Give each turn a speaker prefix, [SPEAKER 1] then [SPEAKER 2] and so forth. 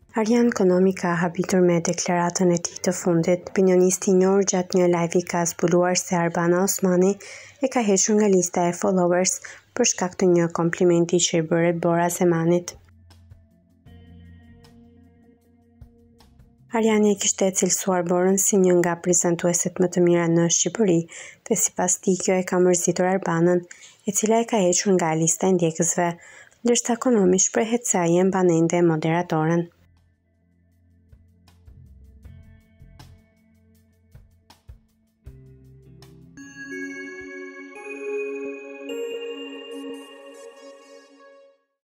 [SPEAKER 1] Arjan Konomi ka habitur me deklaratën e tij të fundit. Opinionisti I njohur gjatë një live-i ka zbuluar se Arbana Osmanin e ka hequr nga lista e followers për shkak të një komplimenti që I bëri Bora Zemanit. Arjani e kishte cilësuar Borën si një nga prezantueset më të mira në Shqipëri dhe sipas tij kjo e ka mërzitur Arbanën, e cila e ka hequr nga lista e ndjekësve, ndërsa Konomi shprehet se ai e mban ende moderatorën.